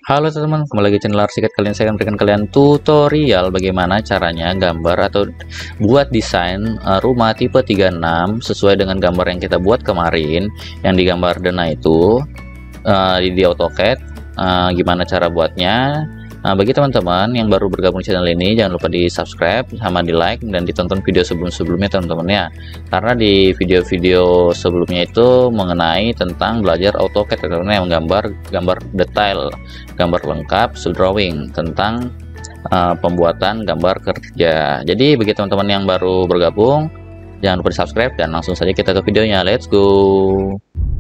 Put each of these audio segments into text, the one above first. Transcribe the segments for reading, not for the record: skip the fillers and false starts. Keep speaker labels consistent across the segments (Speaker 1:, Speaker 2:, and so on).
Speaker 1: Halo teman-teman, kembali lagi channel Arsiket. Kali ini saya akan berikan kalian tutorial bagaimana caranya gambar atau buat desain rumah tipe 36 sesuai dengan gambar yang kita buat kemarin yang digambar Dena itu di AutoCAD. Gimana cara buatnya? Bagi teman-teman yang baru bergabung di channel ini, jangan lupa di subscribe sama di like dan ditonton video sebelum-sebelumnya teman-teman ya, karena di video-video sebelumnya itu mengenai tentang belajar AutoCAD teman-teman, yang gambar detail, gambar lengkap, drawing tentang pembuatan gambar kerja. Jadi bagi teman-teman yang baru bergabung, jangan lupa di subscribe dan langsung saja kita ke videonya. Let's go.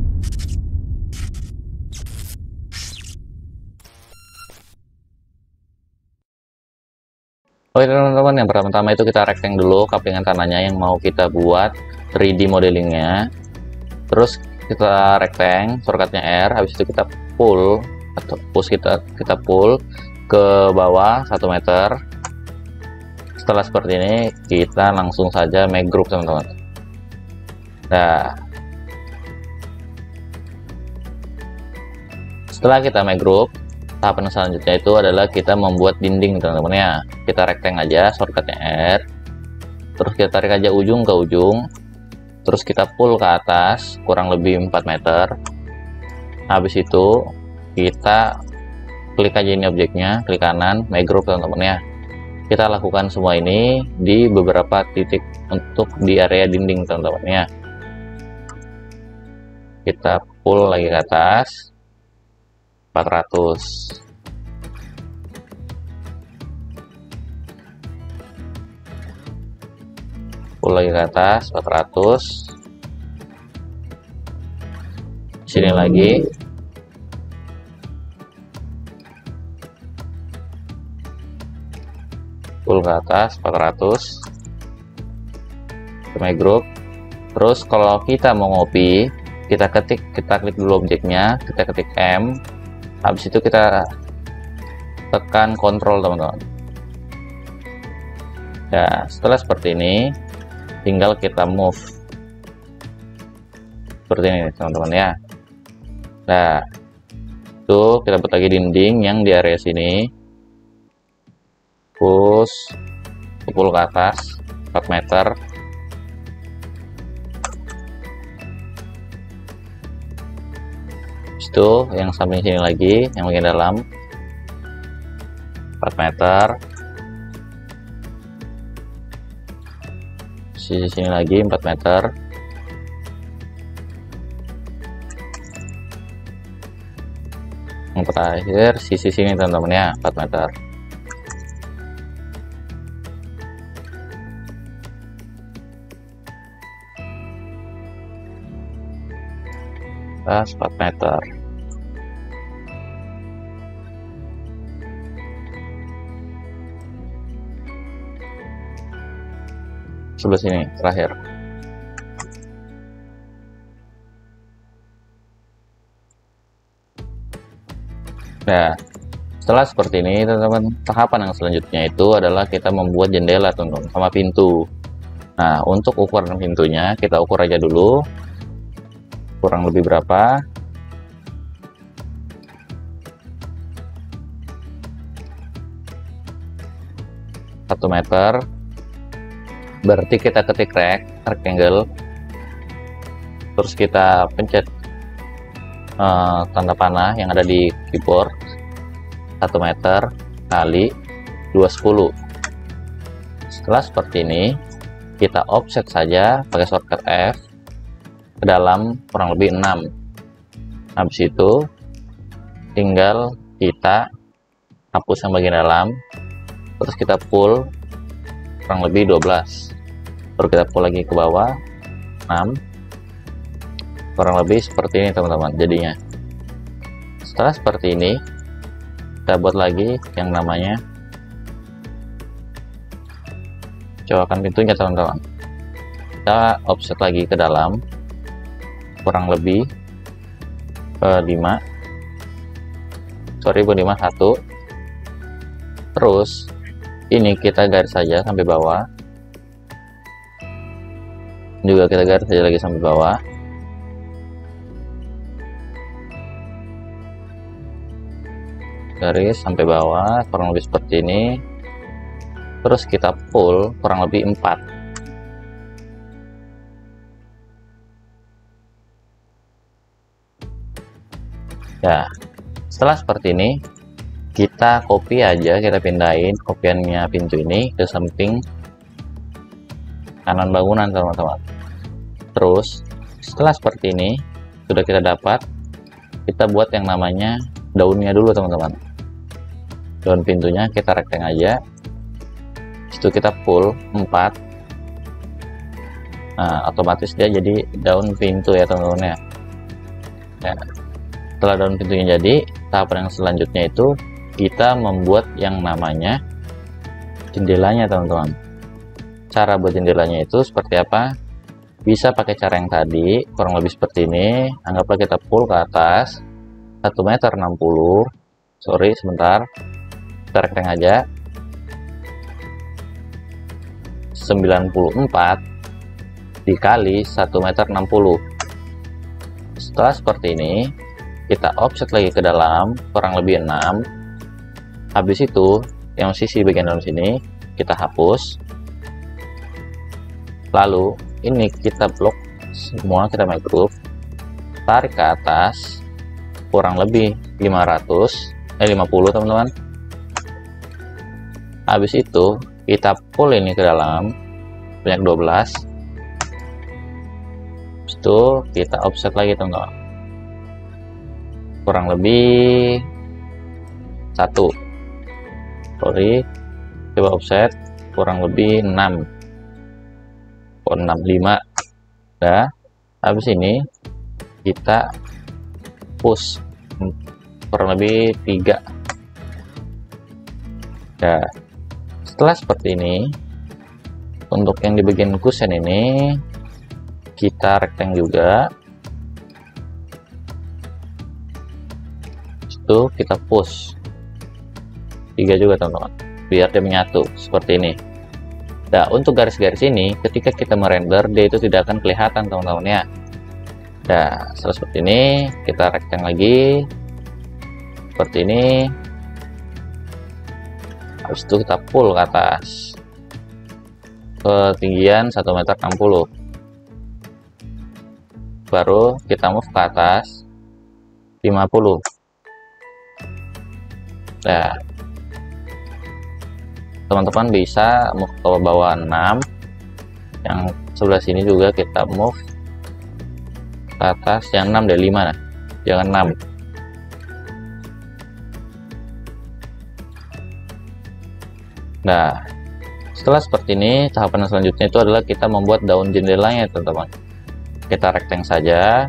Speaker 1: Oke teman-teman, yang pertama itu kita rectangle dulu kaplingan tanahnya yang mau kita buat 3D modelingnya. Terus kita rectangle, shortcutnya R, habis itu kita pull atau push, kita pull ke bawah 1 meter. Setelah seperti ini kita langsung saja make group teman-teman. Nah, setelah kita make group, tahapan selanjutnya itu adalah kita membuat dinding teman-teman ya. Kita rectangle aja, shortcutnya R, terus kita tarik aja ujung ke ujung, terus kita pull ke atas kurang lebih 4 meter. Habis itu kita klik aja ini objeknya, klik kanan, make group teman-teman ya. Kita lakukan semua ini di beberapa titik untuk di area dinding teman-teman ya. Kita pull lagi ke atas 400, pull lagi ke atas 400, sini lagi, pull ke atas 400, make group. Terus kalau kita mau ngopi, kita klik dulu objeknya, kita ketik M, habis itu kita tekan kontrol teman-teman ya. Setelah seperti ini tinggal kita move seperti ini teman-teman ya. Nah, itu kita buat lagi dinding yang di area sini, push pull ke atas 4 meter, itu yang samping sini lagi, yang bagian dalam 4 meter, sisi sini lagi 4 meter, yang terakhir sisi sini teman-teman ya 4 meter. Atas 4 meter. Sebelah sini terakhir. Nah, setelah seperti ini teman-teman, tahapan yang selanjutnya itu adalah kita membuat jendela teman-teman sama pintu. Nah, untuk ukuran pintunya kita ukur aja dulu kurang lebih berapa. Satu meter, berarti kita ketik rectangle, terus kita pencet tanda panah yang ada di keyboard, 1 meter kali 210. Setelah seperti ini kita offset saja pakai shortcut F ke dalam kurang lebih 6. Habis itu tinggal kita hapus yang bagian dalam, terus kita pull kurang lebih 12, baru kita pull lagi ke bawah 6, kurang lebih seperti ini teman-teman jadinya. Setelah seperti ini kita buat lagi yang namanya colokan pintunya teman-teman. Kita offset lagi ke dalam kurang lebih 1, terus ini kita garis saja sampai bawah, juga kita garis saja lagi sampai bawah. garis sampai bawah kurang lebih seperti ini, terus kita pull kurang lebih 4. Ya, setelah seperti ini kita copy aja, kita pindahin kopiannya pintu ini ke samping kanan bangunan teman-teman. Terus setelah seperti ini sudah kita dapat, kita buat yang namanya daunnya dulu teman-teman. Daun pintunya kita rectangle aja, itu kita pull 4. Nah, otomatis dia jadi daun pintu ya teman-teman ya. Setelah daun pintunya jadi, tahapan yang selanjutnya itu kita membuat yang namanya jendelanya teman-teman. Cara buat jendelanya itu seperti apa? Bisa pakai cara yang tadi, kurang lebih seperti ini. Anggaplah kita pull ke atas 1,60 meter. Sorry, sebentar. Kita rectangle aja. 94 dikali 1,60 meter. Setelah seperti ini, kita offset lagi ke dalam, kurang lebih 6. Habis itu, yang sisi bagian dalam sini, kita hapus. Lalu, ini kita blok semua, kita make group, tarik ke atas kurang lebih 50 teman-teman. Habis itu kita pull ini ke dalam banyak 12. Habis itu kita offset lagi teman-teman, kurang lebih 1. Sorry, coba offset kurang lebih 6. 65. Nah, habis ini kita push kurang lebih 3. Nah, setelah seperti ini, untuk yang di bagian kusen ini kita rectangle juga, itu kita push 3 juga teman-teman, biar dia menyatu seperti ini. Nah, untuk garis-garis ini ketika kita merender dia itu tidak akan kelihatan teman-teman ya. Nah, setelah seperti ini kita rectangle lagi seperti ini. Habis itu kita pull ke atas ketinggian 1,60 meter. Baru kita move ke atas 50. Nah, teman-teman bisa move ke bawah 6. Yang sebelah sini juga kita move ke atas, yang 6 dari 5 nah. Jangan 6. Nah, setelah seperti ini, tahapan selanjutnya itu adalah kita membuat daun jendelanya teman-teman. Kita rectangle saja.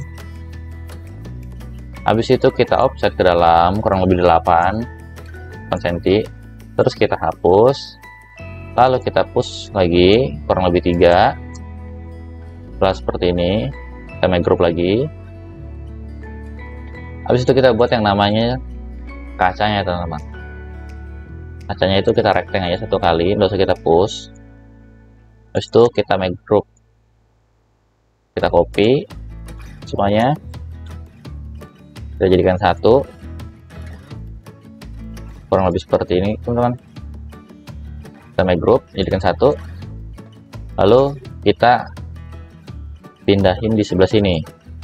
Speaker 1: Habis itu kita offset ke dalam kurang lebih 8 cm. Terus kita hapus, lalu kita push lagi kurang lebih 3. Setelah seperti ini kita make group lagi. Habis itu kita buat yang namanya kacanya teman-teman. Kacanya itu kita rectangle aja 1 kali, nggak usah kita push. Habis itu kita make group, kita copy semuanya, kita jadikan 1, kurang lebih seperti ini teman-teman. Kita make group, jadikan 1, lalu kita pindahin di sebelah sini.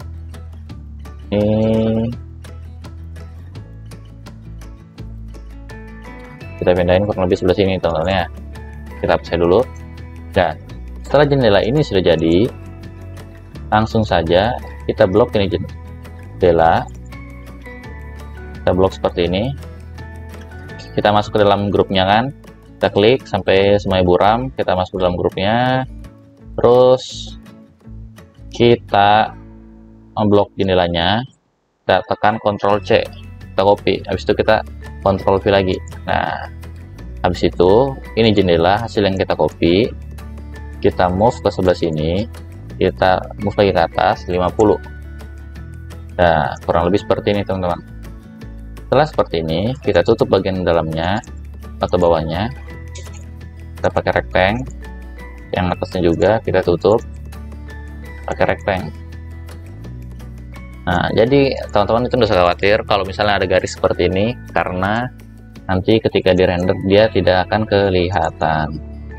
Speaker 1: Ini kita pindahin kurang lebih sebelah sini teman-teman ya. Kita hapus dulu. Dan setelah jendela ini sudah jadi, langsung saja kita blok ini jendela. Kita blok seperti ini. Kita masuk ke dalam grupnya kan, kita klik sampai semuanya buram, kita masuk ke dalam grupnya, terus kita memblok jendelanya, kita tekan Ctrl C, kita copy, habis itu kita Ctrl V lagi. Nah, habis itu ini jendela hasil yang kita copy, kita move ke sebelah sini, kita move lagi ke atas 50. Nah, kurang lebih seperti ini teman-teman. Setelah seperti ini, kita tutup bagian dalamnya atau bawahnya. Kita pakai rectangle. Yang atasnya juga kita tutup pakai rectangle. Nah, jadi teman-teman itu nggak usah khawatir kalau misalnya ada garis seperti ini, karena nanti ketika di render dia tidak akan kelihatan.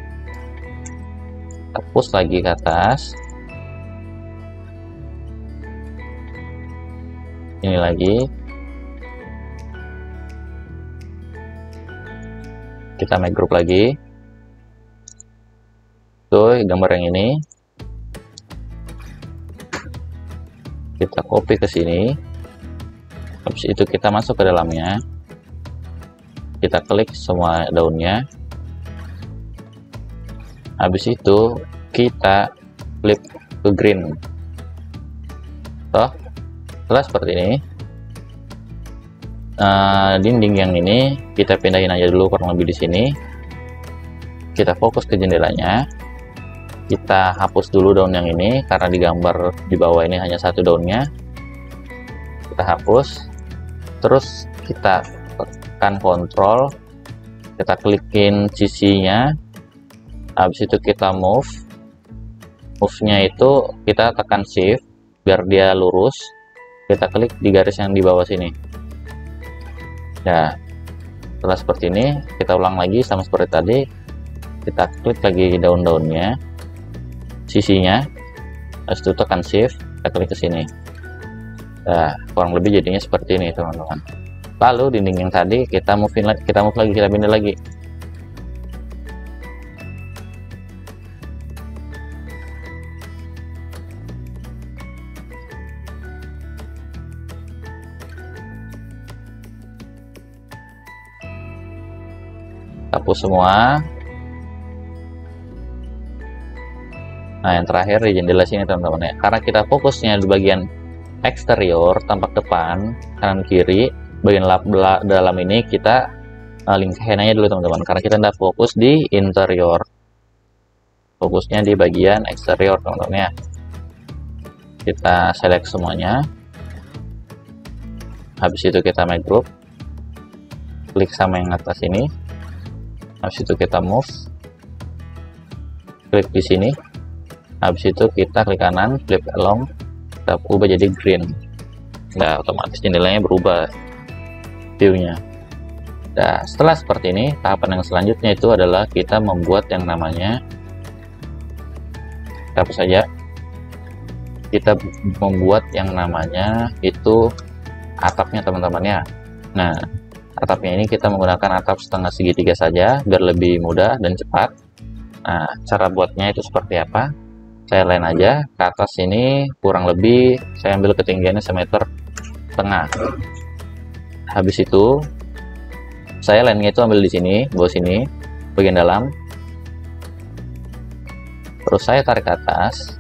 Speaker 1: Kita push lagi ke atas, ini lagi, kita make group lagi. Tuh gambar yang ini kita copy ke sini, habis itu kita masuk ke dalamnya, kita klik semua daunnya, habis itu kita flip ke green. Toh setelah seperti ini, dinding yang ini kita pindahin aja dulu kurang lebih di sini, kita fokus ke jendelanya. Kita hapus dulu daun yang ini karena di gambar di bawah ini hanya satu daunnya. Kita hapus, terus kita tekan kontrol, kita klikin sisinya, habis itu kita move nya itu kita tekan shift biar dia lurus, kita klik di garis yang di bawah sini. Ya, setelah seperti ini kita ulang lagi sama seperti tadi, kita klik lagi daun-daunnya, sisinya, habis itu tekan shift, kita klik ke sini. Nah, kurang lebih jadinya seperti ini teman-teman. Lalu dinding yang tadi kita move lagi, kita pindah lagi. Hapus semua. Nah, yang terakhir di jendela sini teman-teman ya, karena kita fokusnya di bagian eksterior, tampak depan, kanan kiri, bagian dalam ini kita lingkahin aja dulu teman-teman, karena kita tidak fokus di interior, fokusnya di bagian eksterior teman-teman ya. Kita select semuanya, habis itu kita make group, klik sama yang atas ini, habis itu kita move, klik di sini, habis itu kita klik kanan, flip along, kita ubah jadi green. Nah, otomatis jendelanya berubah view-nya. Nah, setelah seperti ini, tahapan yang selanjutnya itu adalah kita membuat yang namanya, apa saja, kita membuat yang namanya itu atapnya teman-teman ya. Nah, atapnya ini kita menggunakan atap setengah segitiga saja biar lebih mudah dan cepat. Nah, cara buatnya itu seperti apa? Saya line aja ke atas ini, kurang lebih saya ambil ketinggiannya 1,5 meter. Habis itu saya line-nya itu ambil di sini, bawah sini, bagian dalam. Terus saya tarik ke atas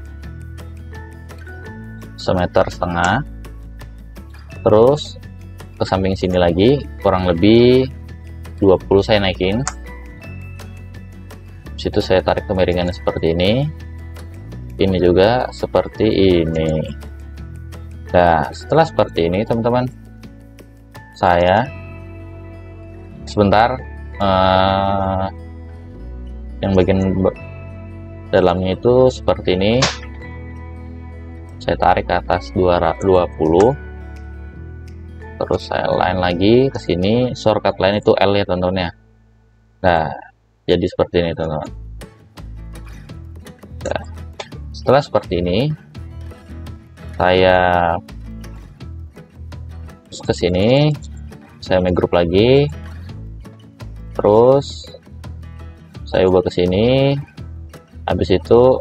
Speaker 1: 1,5 meter. Terus ke samping sini lagi, kurang lebih 20 saya naikin. Situ saya tarik kemiringannya seperti ini juga seperti ini. Nah, setelah seperti ini teman-teman, saya sebentar yang bagian dalamnya itu seperti ini, saya tarik ke atas 20, terus saya line lagi ke sini, shortcut line itu L ya teman-teman ya. Nah, jadi seperti ini teman-teman. Nah, setelah seperti ini, saya ke sini, saya make group lagi, terus saya ubah ke sini, habis itu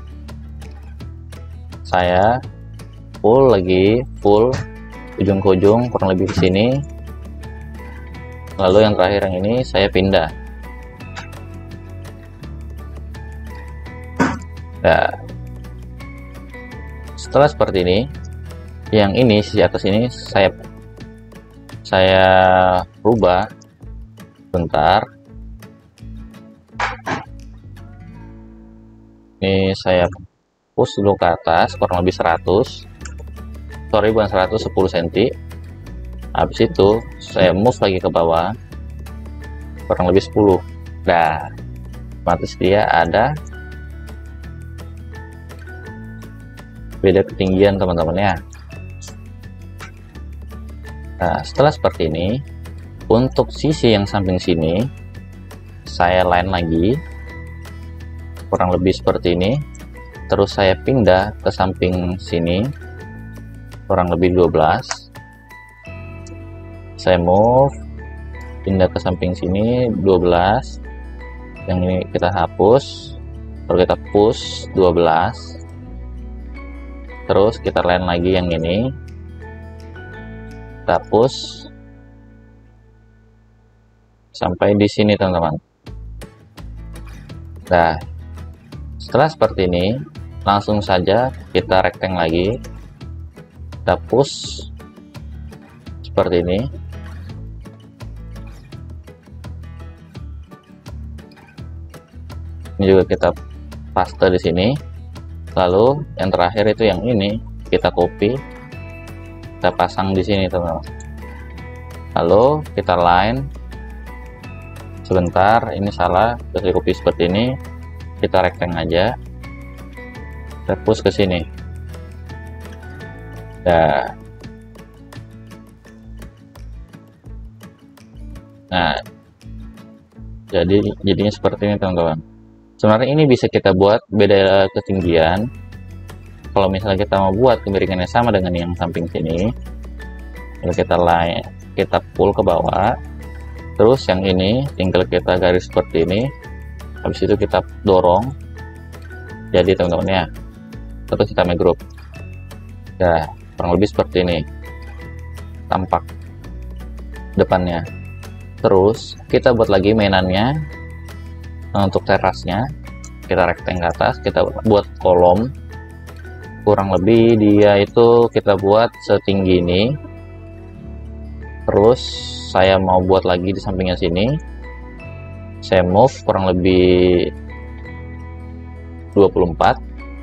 Speaker 1: saya full ujung ke ujung kurang lebih ke sini, lalu yang terakhir yang ini saya pindah. Nah, setelah seperti ini, yang ini sisi atas ini saya rubah bentar. Ini saya push dulu ke atas kurang lebih 100, sorry bukan 100, 10 cm. Habis itu saya move lagi ke bawah kurang lebih 10. Nah, otomatis dia ada beda ketinggian teman-teman ya. Nah, setelah seperti ini, untuk sisi yang samping sini saya line lagi kurang lebih seperti ini, terus saya pindah ke samping sini kurang lebih 12, saya move pindah ke samping sini 12, yang ini kita hapus, lalu kita push 12, terus kita line lagi yang ini, kita push sampai di sini teman-teman. Nah, setelah seperti ini langsung saja kita rectangle lagi, kita push seperti ini, ini juga kita paste di sini, lalu yang terakhir itu yang ini kita copy, kita pasang di sini teman-teman, lalu kita line sebentar, ini salah, terus copy seperti ini, kita rectangle aja, kita push ke sini. Nah, jadinya seperti ini teman-teman. Sebenarnya ini bisa kita buat beda ketinggian. Kalau misalnya kita mau buat kemiringannya sama dengan yang samping sini, kita line, kita pull ke bawah, terus yang ini tinggal kita garis seperti ini, habis itu kita dorong jadi teman-teman ya, terus kita make group. Nah, kurang lebih seperti ini tampak depannya. Terus kita buat lagi mainannya. Untuk terasnya kita rectangle ke atas, kita buat kolom, kurang lebih dia itu kita buat setinggi ini. Terus saya mau buat lagi di sampingnya sini, saya move kurang lebih 24,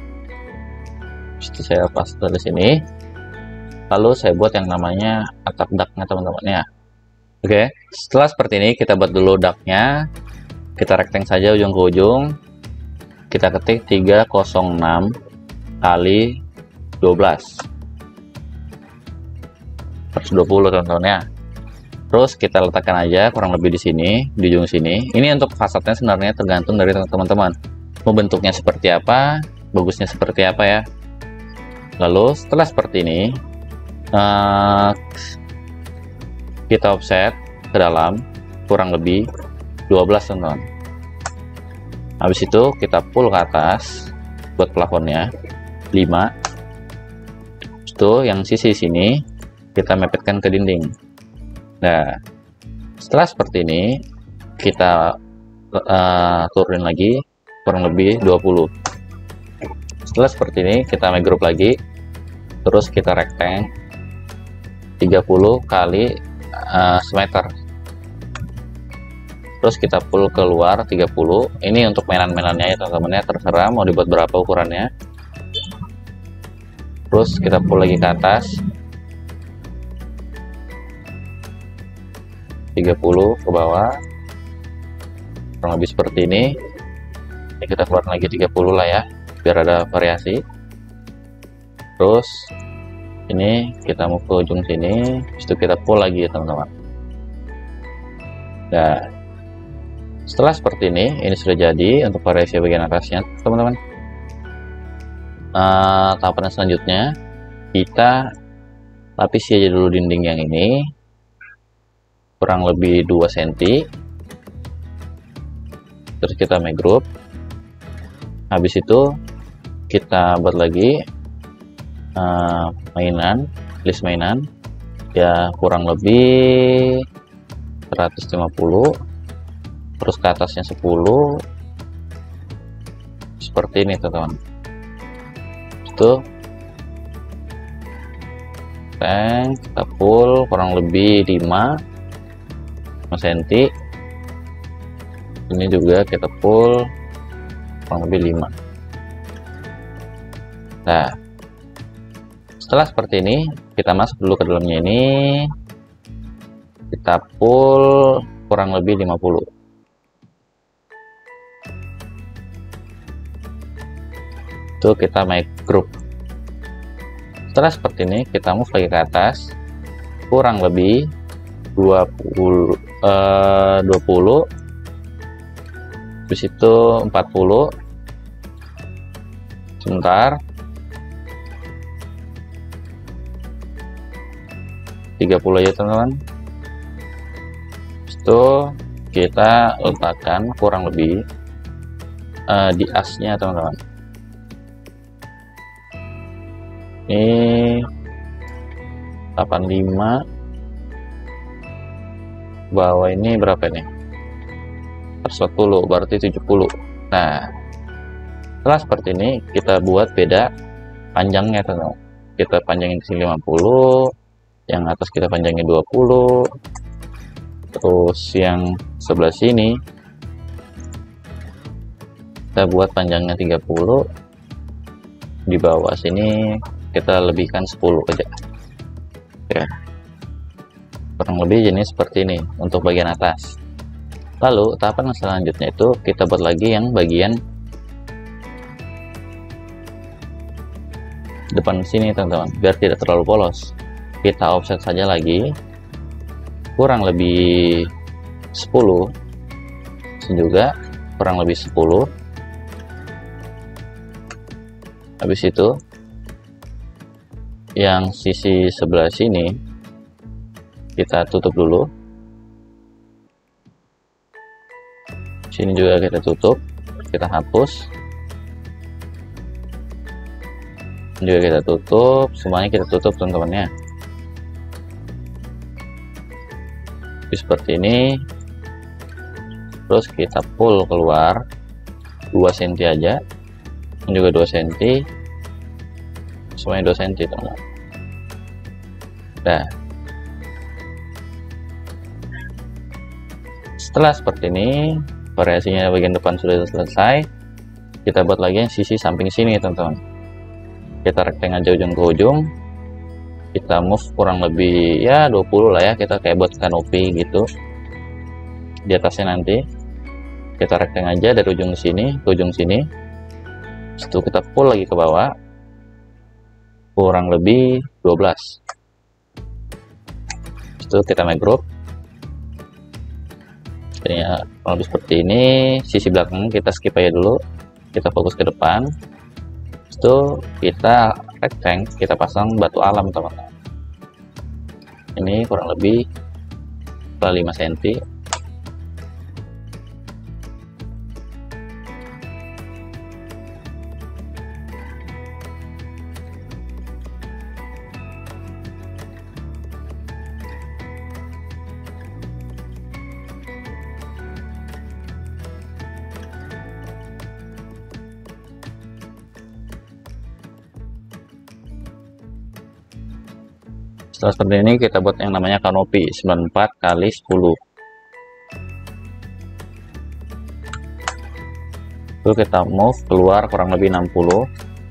Speaker 1: jadi saya paste di sini, lalu saya buat yang namanya atap ductnya teman-teman ya. Oke, setelah seperti ini kita buat dulu ductnya, kita rectangle saja ujung ke ujung, kita ketik 306 kali 12 120 teman-teman ya. Terus kita letakkan aja kurang lebih di sini, di ujung sini. Ini untuk fasadnya sebenarnya tergantung dari teman-teman mau bentuknya seperti apa, bagusnya seperti apa ya. Lalu setelah seperti ini kita offset ke dalam kurang lebih 12 teman-teman. Habis itu kita pull ke atas buat plafonnya 5. Itu yang sisi sini kita mepetkan ke dinding. Nah, setelah seperti ini kita turunin lagi kurang lebih 20. Setelah seperti ini kita make group lagi, terus kita rectangle 30 kali semeter, terus kita pull keluar 30. Ini untuk mainan-mainannya ya teman-teman ya, terserah mau dibuat berapa ukurannya. Terus kita pull lagi ke atas 30 ke bawah kurang lebih seperti ini. Ini kita keluar lagi 30 lah ya, biar ada variasi. Terus ini kita mau ke ujung sini, itu kita pull lagi ya teman-teman. Nah, setelah seperti ini sudah jadi untuk variasi bagian atasnya teman-teman. Tahapan selanjutnya kita lapisi aja dulu dinding yang ini kurang lebih 2 cm, terus kita make group. Habis itu kita buat lagi list mainan ya kurang lebih 150, terus ke atasnya 10 seperti ini teman-teman. Itu kita pull kurang lebih 5 cm. Ini juga kita pull kurang lebih 5. Nah, setelah seperti ini kita masuk dulu ke dalamnya, ini kita pull kurang lebih 50. Itu kita make group. Setelah seperti ini kita move lagi ke atas, kurang lebih 20 habis itu 40 sebentar 30 aja teman-teman. Itu kita letakkan kurang lebih di asnya teman-teman. Ini 85, bawah ini berapa nih? 140, berarti 70. Nah, setelah seperti ini kita buat beda panjangnya teman-teman. Kita panjangin di sini 50, yang atas kita panjangin 20, terus yang sebelah sini kita buat panjangnya 30, di bawah sini kita lebihkan 10 aja. Oke, kurang lebih jenis seperti ini untuk bagian atas. Lalu tahapan selanjutnya itu kita buat lagi yang bagian depan sini teman-teman, biar tidak terlalu polos. Kita offset saja lagi kurang lebih 10, juga kurang lebih 10. Habis itu yang sisi sebelah sini kita tutup dulu, sini juga kita tutup, kita hapus juga, kita tutup, semuanya kita tutup teman-teman ya. Seperti ini, terus kita pull keluar 2 cm aja, ini juga 2 cm, semuanya 2 cm teman-teman. Nah, setelah seperti ini, variasinya bagian depan sudah selesai. Kita buat lagi yang sisi samping sini teman-teman. Kita rectangle aja ujung ke ujung, kita move kurang lebih ya 20 lah ya, kita kayak buat kanopi gitu di atasnya. Nanti kita rectangle aja dari ujung sini ke ujung sini, setelah kita pull lagi ke bawah kurang lebih 12. Setelah kita make group jadinya kurang lebih seperti ini. Sisi belakang kita skip aja dulu, kita fokus ke depan. Itu kita rectangle, kita pasang batu alam teman-teman. Ini kurang lebih 5 cm. Setelah seperti ini kita buat yang namanya kanopi 94 kali 10. Itu kita move keluar kurang lebih 60.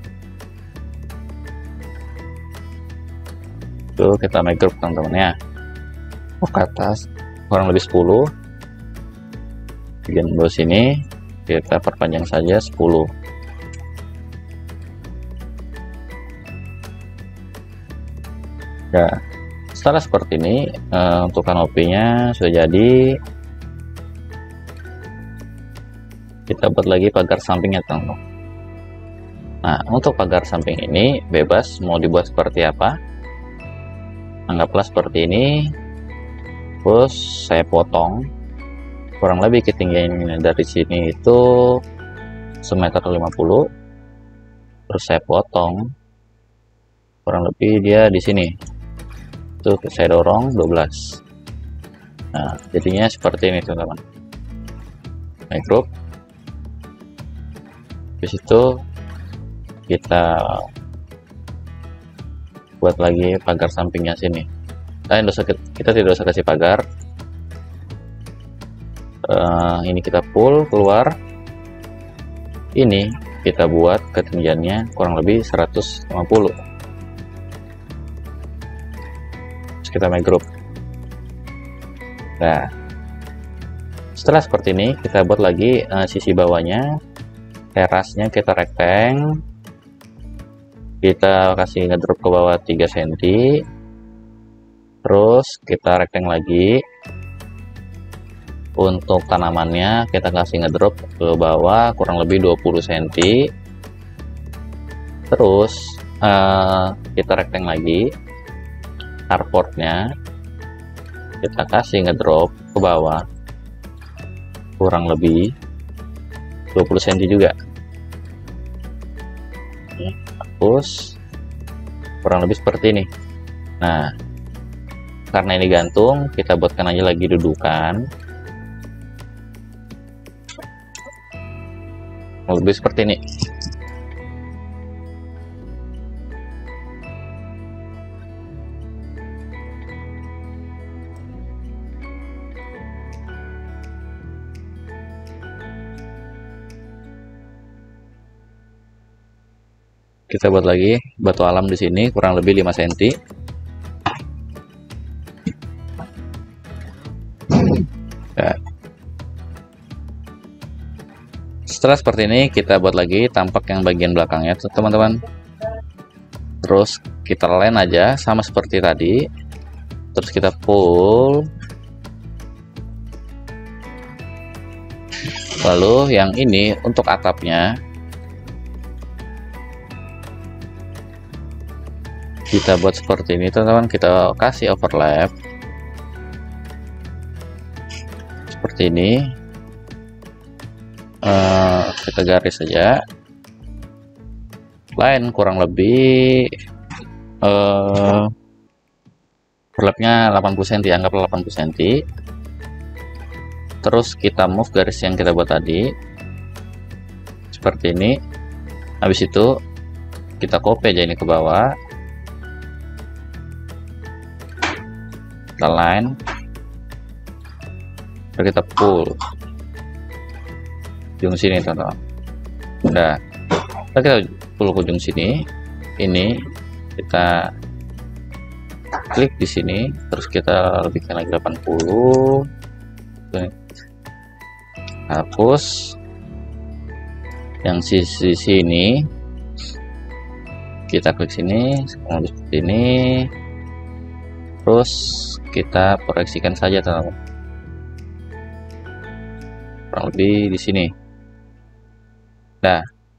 Speaker 1: Itu kita make group teman-teman ya. Move ke atas kurang lebih 10. Bagian bawah sini kita perpanjang saja 10. Ya, setelah seperti ini untuk kanopinya sudah jadi. Kita buat lagi pagar sampingnya teman-teman. Nah, untuk pagar samping ini bebas mau dibuat seperti apa. Anggaplah seperti ini, terus saya potong kurang lebih ketinggian dari sini itu 1,50 m. Terus saya potong kurang lebih dia di sini. Itu saya dorong 12. Nah, jadinya seperti ini teman-teman. Make group. Di situ kita buat lagi pagar sampingnya sini. Kita tidak usah kasih pagar. Ini kita pull keluar. Ini kita buat ketinggiannya kurang lebih 150. Kita make group. Nah, setelah seperti ini kita buat lagi sisi bawahnya, terasnya kita rectangle, kita kasih ngedrop ke bawah 3 cm, Terus kita rectangle lagi. Untuk tanamannya kita kasih ngedrop ke bawah kurang lebih 20 cm. Terus kita rectangle lagi. Carportnya kita kasih ngedrop ke bawah kurang lebih 20 cm juga. Terus kurang lebih seperti ini. Nah, karena ini gantung, kita buatkan aja lagi dudukan lebih seperti ini. Kita buat lagi batu alam di sini kurang lebih 5 cm. Ya. Setelah seperti ini kita buat lagi tampak yang bagian belakangnya teman-teman. Terus kita line aja sama seperti tadi. Terus kita pull. Lalu yang ini untuk atapnya kita buat seperti ini teman-teman. Kita kasih overlap seperti ini. Kita garis saja, line kurang lebih overlapnya 80 cm, anggaplah 80 cm. Terus kita move garis yang kita buat tadi seperti ini. Habis itu kita copy aja ini ke bawah, kita line, terus kita pull ujung sini teman-teman. Udah, kita pull ke ujung sini. Ini kita klik di sini, terus kita lebihkan lagi 80. Hapus yang sisi sini, kita klik sini seperti ini. Terus kita proyeksikan saja teman-teman, kurang lebih di sini. Nah,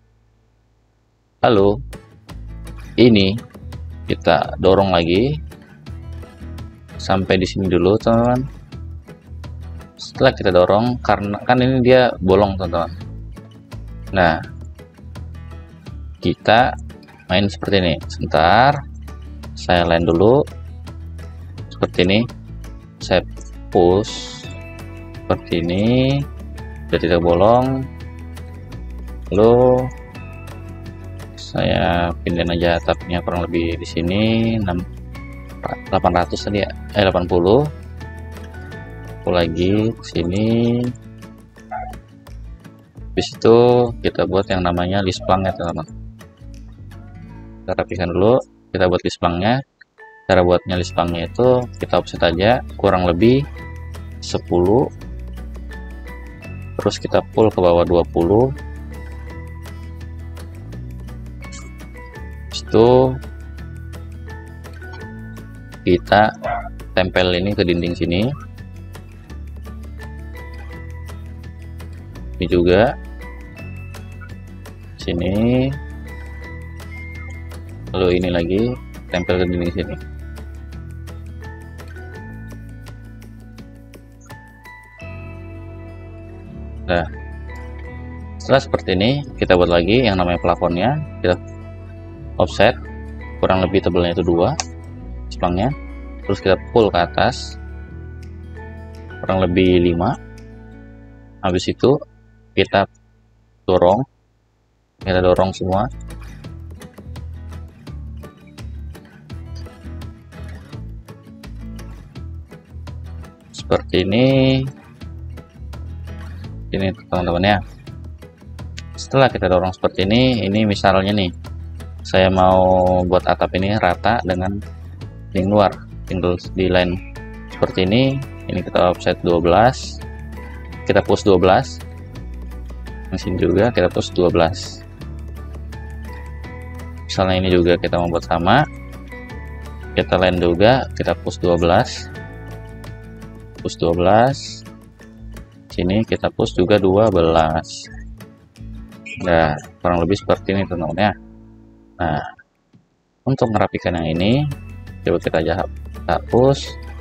Speaker 1: lalu ini kita dorong lagi sampai di sini dulu teman-teman. Setelah kita dorong, karena kan ini dia bolong teman-teman. Nah, kita main seperti ini. Sebentar, saya line dulu seperti ini. Saya push seperti ini, biar tidak bolong. Lalu saya pindahin aja atapnya kurang lebih di sini 800 tadi ya, 80. Lagi ke sini. Habis itu kita buat yang namanya list plank ya teman-teman. Kita rapikan dulu, kita buat list planknya. Cara buatnya list planknya itu kita offset aja kurang lebih 10. Terus kita pull ke bawah 20. Itu kita tempel ini ke dinding sini. Ini juga sini. Lalu ini lagi tempel ke dinding sini. Nah, setelah seperti ini kita buat lagi yang namanya plafonnya. Kita offset kurang lebih tebalnya itu 2 splangnya. Terus kita pull ke atas kurang lebih 5. Habis itu kita dorong semua seperti ini teman-teman ya. Setelah kita dorong seperti ini misalnya nih saya mau buat atap ini rata dengan dinding luar, tinggal di line seperti ini kita offset 12, kita push 12, di sini juga kita push 12. Misalnya ini juga kita membuat sama, kita line juga, kita push 12, sini kita push juga 12. Nah, kurang lebih seperti ini teman-teman ya. Nah, untuk merapikan yang ini coba kita aja hapus.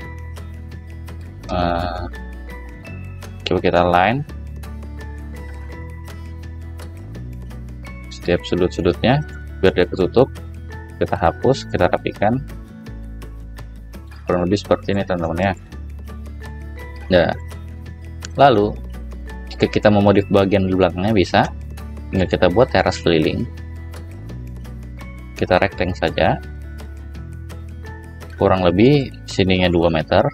Speaker 1: Coba kita line setiap sudut-sudutnya biar dia ketutup, kita hapus, kita rapikan kurang lebih seperti ini teman-teman ya. Nah, lalu jika kita memodif bagian di belakangnya bisa, tinggal kita buat teras keliling, kita rectangle saja, kurang lebih sininya 2 meter,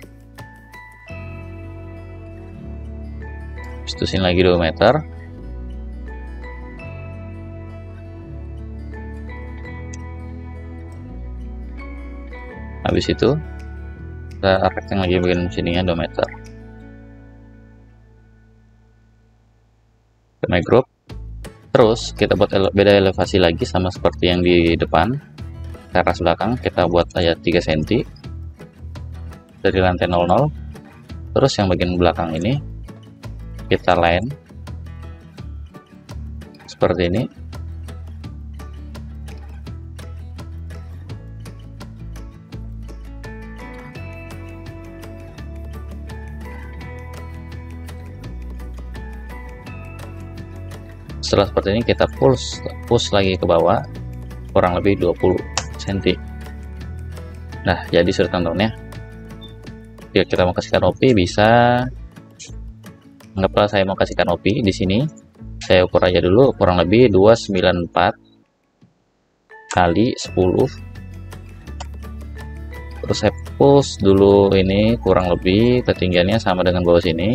Speaker 1: itu sini lagi 2 meter, habis itu kita rectangle lagi bagian sininya 2 meter, my group. Terus kita buat beda elevasi lagi sama seperti yang di depan, teras belakang kita buat aja 3 cm dari lantai 00. Terus yang bagian belakang ini kita line seperti ini. Setelah seperti ini kita push lagi ke bawah kurang lebih 20 cm. Nah, jadi sudah teman-teman ya. Jika kita mau kasih kanopi bisa, anggaplah saya mau kasih kanopi di sini. Saya ukur aja dulu kurang lebih 294 kali 10. Terus saya push dulu ini kurang lebih ketinggiannya sama dengan bawah sini.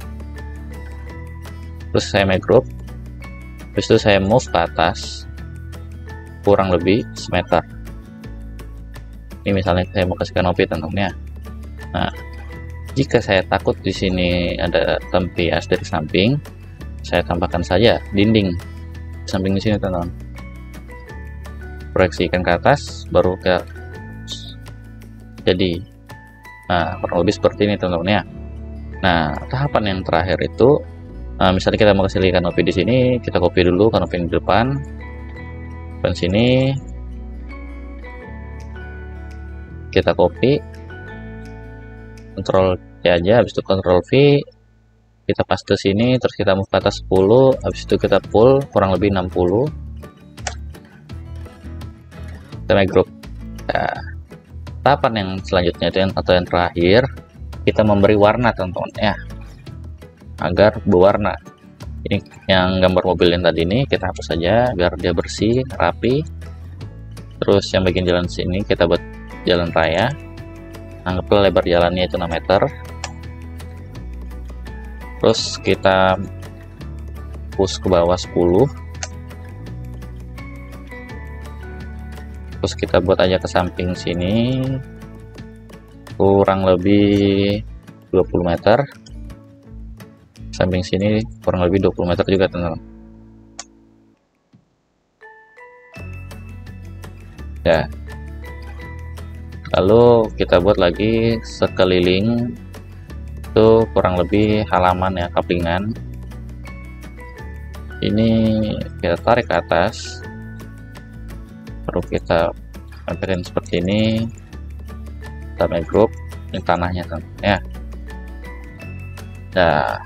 Speaker 1: Terus saya make group. Habis itu saya move ke atas kurang lebih semeter. Ini misalnya saya mau kasih kanopi teman-teman ya. Nah, jika saya takut di sini ada tempias dari samping, saya tambahkan saja dinding samping di sini teman-teman. Proyeksikan ke atas baru ke jadi. Nah, kurang lebih seperti ini teman-teman ya. Nah, tahapan yang terakhir itu misalnya kita mau kasih kanopi di sini, kita copy dulu kanopi di depan sini, kita copy, Ctrl C aja, habis itu Ctrl V, kita paste sini, terus kita move ke atas 10, habis itu kita pull kurang lebih 60, kita make group. Nah, tahapan yang selanjutnya itu atau yang terakhir, kita memberi warna teman-teman ya, agar berwarna. Ini yang gambar mobil yang tadi ini kita hapus saja biar dia bersih, rapi. Terus yang bagian jalan sini kita buat jalan raya, anggaplah lebar jalannya itu 6 meter. Terus kita push ke bawah 10, terus kita buat aja ke samping sini kurang lebih 20 meter, samping sini kurang lebih 20 meter juga teman-teman ya. Lalu kita buat lagi sekeliling itu kurang lebih halaman ya, kaplingan ini kita tarik ke atas, baru kita tempelin seperti ini, kita make group. Ini tanahnya teman-teman ya. Nah,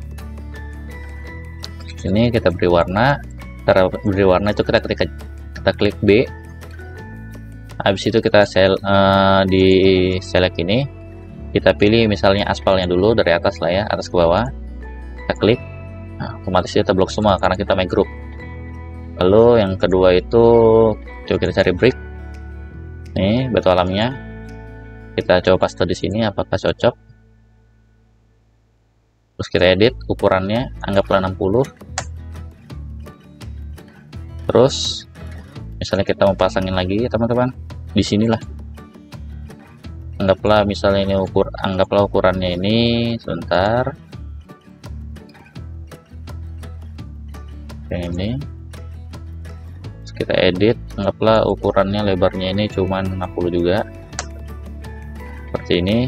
Speaker 1: ini kita beri warna. Cara beri warna itu kita klik B, habis itu kita di select ini kita pilih misalnya aspalnya dulu dari atas lah ya, atas ke bawah kita klik. Nah, otomatis kita blok semua karena kita make group. Lalu yang kedua itu coba kita cari brick, nih batu alamnya kita coba paste di sini apakah cocok. Terus kita edit ukurannya, anggaplah 60. Terus misalnya kita mau pasangin lagi teman-teman di sinilah, anggaplah misalnya ini anggaplah ukurannya ini, sebentar, yang ini. Terus kita edit, anggaplah ukurannya lebarnya ini cuman 60 juga, seperti ini.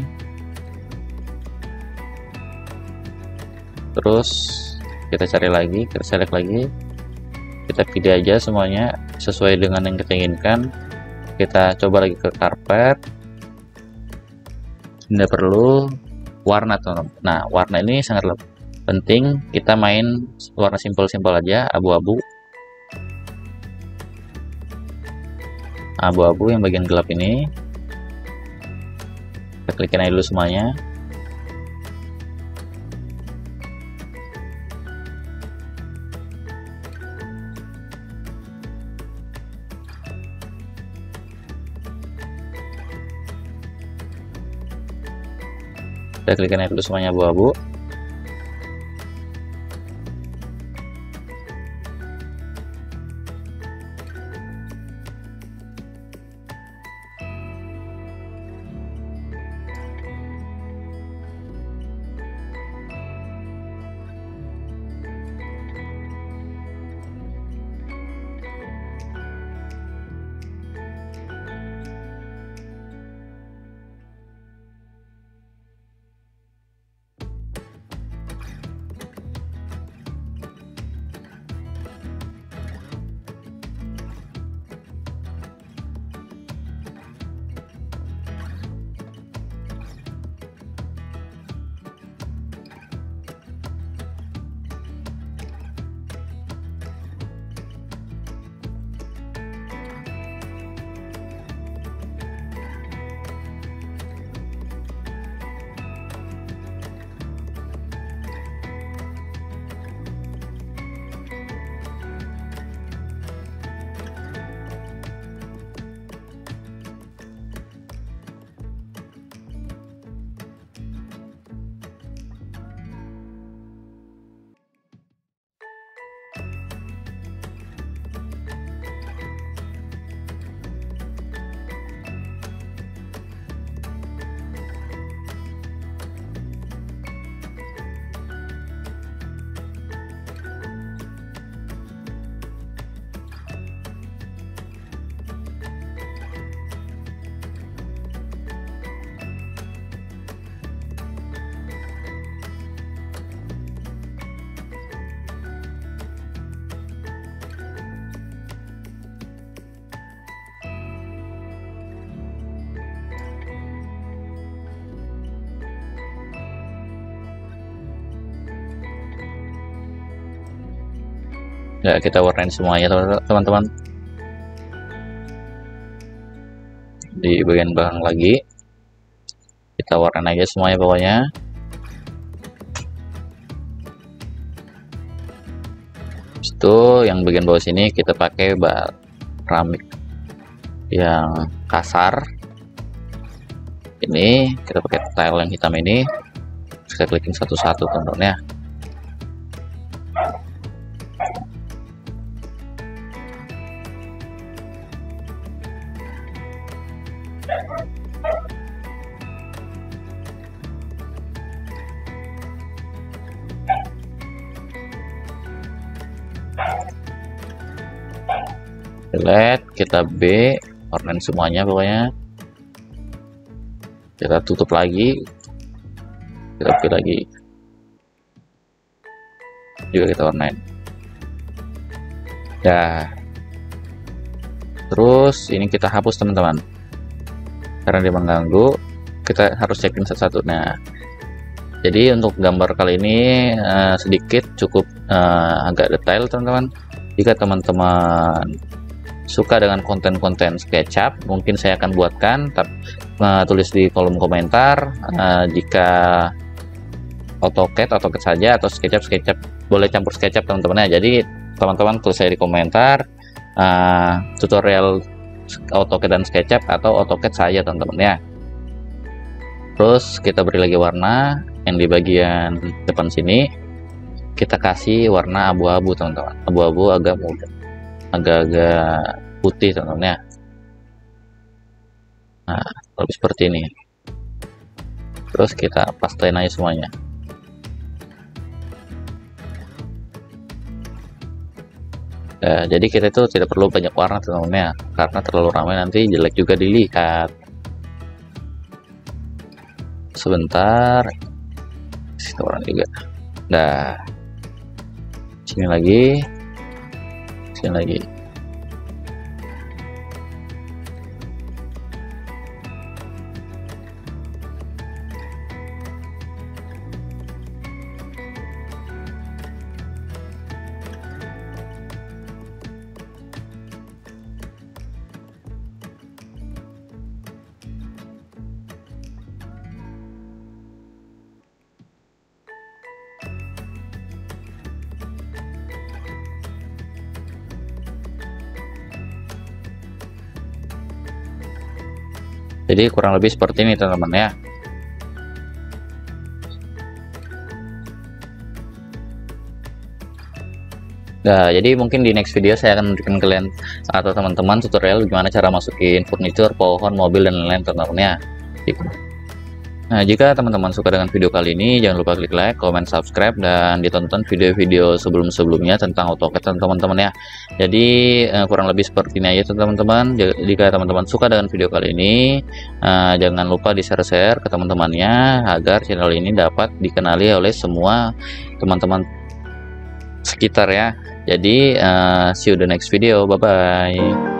Speaker 1: Terus kita cari lagi, kita select lagi, kita pilih aja semuanya sesuai dengan yang kita inginkan. Kita coba lagi ke karpet, tidak perlu warna teman-teman. Nah, warna ini sangat penting. Kita main warna simpel-simpel aja, abu-abu. Abu-abu yang bagian gelap ini. Kita klikin aja dulu semuanya. Kita klikin aja dulu semuanya abu-abu. Ya, kita warnain semuanya teman-teman. Di bagian belakang lagi kita warnain aja semuanya pokoknya. Itu yang bagian bawah sini kita pakai keramik yang kasar. Ini kita pakai tile yang hitam ini. Kita clicking satu-satu teman-teman ya. Delete, kita B, warnain semuanya pokoknya. Kita tutup lagi, kita pilih lagi, juga kita warnain. Ya, terus ini kita hapus teman-teman, karena dia mengganggu. Kita harus checkin satu-satu. Nah, jadi untuk gambar kali ini sedikit cukup agak detail teman-teman. Jika teman-teman suka dengan konten-konten SketchUp, mungkin saya akan buatkan, tulis di kolom komentar. Jika AutoCAD saja atau SketchUp boleh campur SketchUp teman-teman ya. Jadi teman-teman tulis saya di komentar tutorial AutoCAD dan SketchUp atau AutoCAD saja teman-teman ya. Terus kita beri lagi warna yang di bagian depan sini, kita kasih warna abu-abu teman-teman, abu-abu agak muda, agak-agak putih teman-teman ya. Nah, lebih seperti ini. Terus kita pastelin aja semuanya. Nah, jadi kita itu tidak perlu banyak warna teman-teman ya, karena terlalu ramai nanti jelek juga dilihat. sebentar, situ orang juga. Dah, sini lagi, sini lagi. Jadi kurang lebih seperti ini teman-teman ya. Nah, jadi mungkin di next video saya akan memberikan kalian atau teman-teman tutorial gimana cara masukin furniture, pohon, mobil, dan lain-lain teman-teman ya. Nah, jika teman-teman suka dengan video kali ini, jangan lupa klik like, comment, subscribe, dan ditonton video-video sebelum-sebelumnya tentang AutoCAD teman-teman ya. Jadi kurang lebih seperti ini aja teman-teman. Jika teman-teman suka dengan video kali ini, jangan lupa di-share ke teman-temannya agar channel ini dapat dikenali oleh semua teman-teman sekitar ya. Jadi see you the next video, bye bye.